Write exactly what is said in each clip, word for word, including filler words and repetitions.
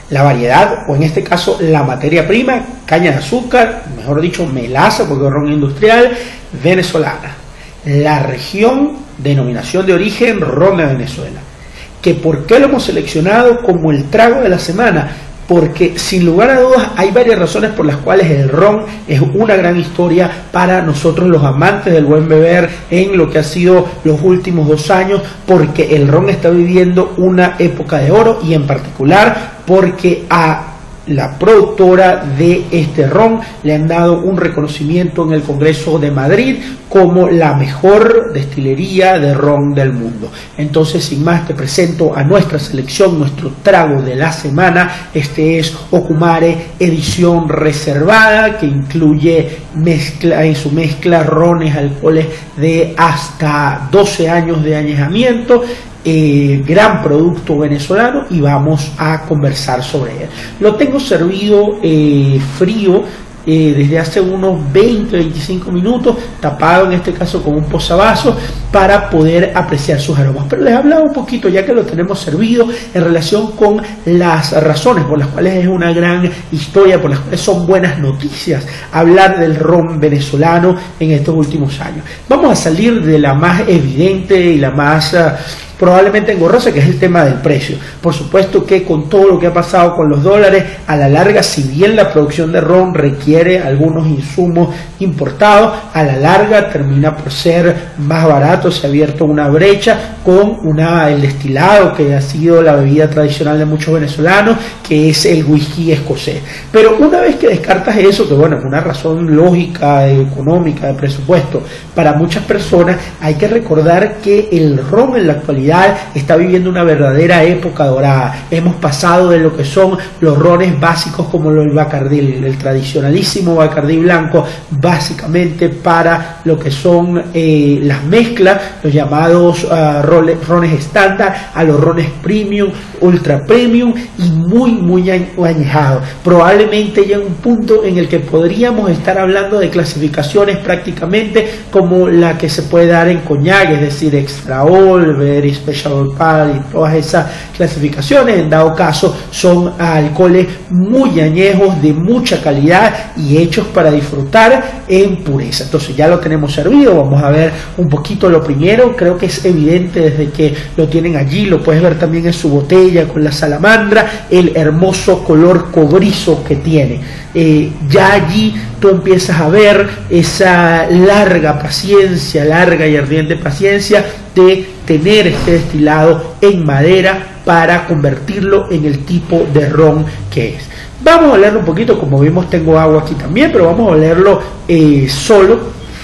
la variedad, o en este caso la materia prima, caña de azúcar, mejor dicho melaza, porque es ron industrial, venezolana. La región, denominación de origen, ron de Venezuela. ¿Que por qué lo hemos seleccionado como el trago de la semana? Porque sin lugar a dudas hay varias razones por las cuales el ron es una gran historia para nosotros los amantes del buen beber en lo que ha sido los últimos dos años, porque el ron está viviendo una época de oro, y en particular porque a la productora de este ron le han dado un reconocimiento en el Congreso de Madrid como la mejor destilería de ron del mundo. Entonces, sin más, te presento a nuestra selección, nuestro trago de la semana. Este es Ocumare edición reservada, que incluye mezcla, en su mezcla rones, alcoholes de hasta doce años de añejamiento. Eh, gran producto venezolano, y vamos a conversar sobre él. Lo tengo servido eh, frío eh, desde hace unos veinte a veinticinco minutos, tapado en este caso con un posavasos, para poder apreciar sus aromas. Pero les he hablado un poquito, ya que lo tenemos servido, en relación con las razones por las cuales es una gran historia, por las cuales son buenas noticias hablar del ron venezolano en estos últimos años. Vamos a salir de la más evidente y la más uh, probablemente engorrosa, que es el tema del precio. Por supuesto que con todo lo que ha pasado con los dólares, a la larga, si bien la producción de ron requiere algunos insumos importados, a la larga termina por ser más barato. Se ha abierto una brecha con una, el destilado, que ha sido la bebida tradicional de muchos venezolanos, que es el whisky escocés. Pero una vez que descartas eso, que bueno, es una razón lógica, económica, de presupuesto, para muchas personas, hay que recordar que el ron en la actualidad está viviendo una verdadera época dorada. Hemos pasado de lo que son los rones básicos como el Bacardí, el tradicionalísimo Bacardí blanco, básicamente para lo que son eh, las mezclas, los llamados uh, rones, rones estándar, a los rones premium, ultra premium y muy muy añejados. Probablemente ya en un punto en el que podríamos estar hablando de clasificaciones prácticamente como la que se puede dar en coñac, es decir, extra old, very special pale, y todas esas clasificaciones. En dado caso son alcoholes muy añejos, de mucha calidad y hechos para disfrutar en pureza. Entonces ya lo tenemos servido. Vamos a ver un poquito lo primero. Creo que es evidente desde que lo tienen allí, lo puedes ver también en su botella con la salamandra, el hermoso color cobrizo que tiene. Eh, ya allí tú empiezas a ver esa larga paciencia, larga y ardiente paciencia de tener este destilado en madera para convertirlo en el tipo de ron que es. Vamos a olerlo un poquito, como vimos tengo agua aquí también, pero vamos a olerlo eh, solo,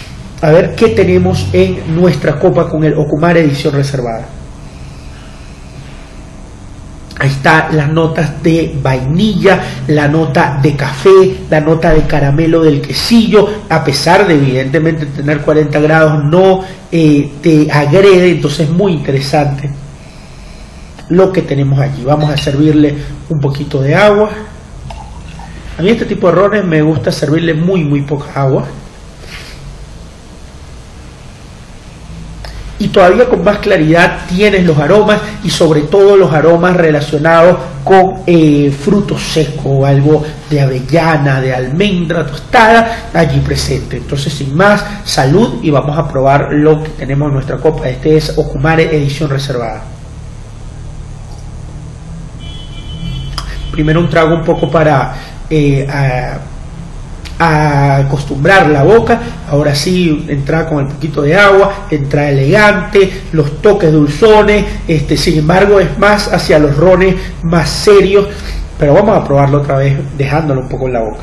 a ver qué tenemos en nuestra copa con el Ocumare edición reservada. Ahí está las notas de vainilla, la nota de café, la nota de caramelo del quesillo. A pesar de evidentemente tener cuarenta grados, no eh, te agrede, entonces es muy interesante lo que tenemos allí. Vamos a servirle un poquito de agua. A mí este tipo de rones me gusta servirle muy muy poca agua. Y todavía con más claridad tienes los aromas, y sobre todo los aromas relacionados con eh, frutos secos, algo de avellana, de almendra tostada allí presente. Entonces, sin más, salud, y vamos a probar lo que tenemos en nuestra copa. Este es Ocumare edición reservada. Primero un trago un poco para eh, a, a acostumbrar la boca. Ahora sí, entra con el poquito de agua, entra elegante, los toques dulzones, este, sin embargo es más hacia los rones más serios, pero vamos a probarlo otra vez dejándolo un poco en la boca.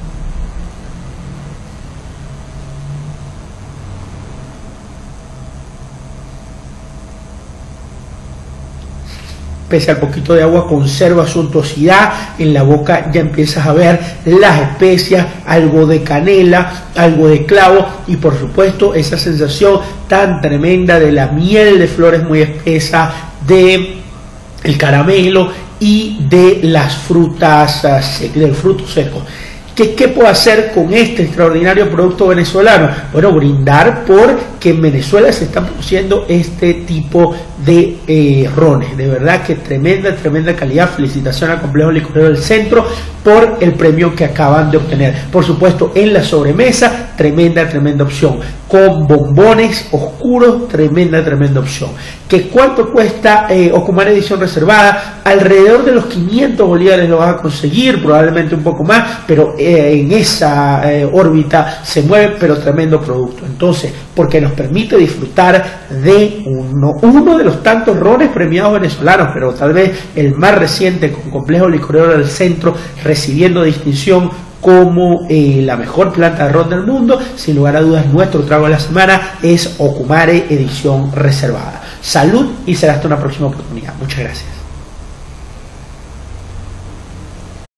Pese al poquito de agua, conserva su untuosidad. En la boca ya empiezas a ver las especias, algo de canela, algo de clavo, y por supuesto esa sensación tan tremenda de la miel de flores muy espesa, de el caramelo y de las frutas, del fruto seco. ¿Qué, ¿Qué puedo hacer con este extraordinario producto venezolano? Bueno, brindar por que en Venezuela se está produciendo este tipo de eh, rones. De verdad que tremenda, tremenda calidad. Felicitaciones al Complejo Licorero del Centro por el premio que acaban de obtener. Por supuesto, en la sobremesa, tremenda, tremenda opción. Con bombones oscuros, tremenda, tremenda opción. ¿Que cuánto cuesta eh, Ocumare edición reservada? Alrededor de los quinientos bolívares lo vas a conseguir, probablemente un poco más, pero eh, en esa eh, órbita se mueve, pero tremendo producto. Entonces, porque nos permite disfrutar de uno, uno de los tantos rones premiados venezolanos, pero tal vez el más reciente, con Complejo Licorero del Centro, recibiendo distinción como eh, la mejor planta de ron del mundo. Sin lugar a dudas, nuestro trago de la semana es Ocumare edición reservada. Salud y será hasta una próxima oportunidad. Muchas gracias.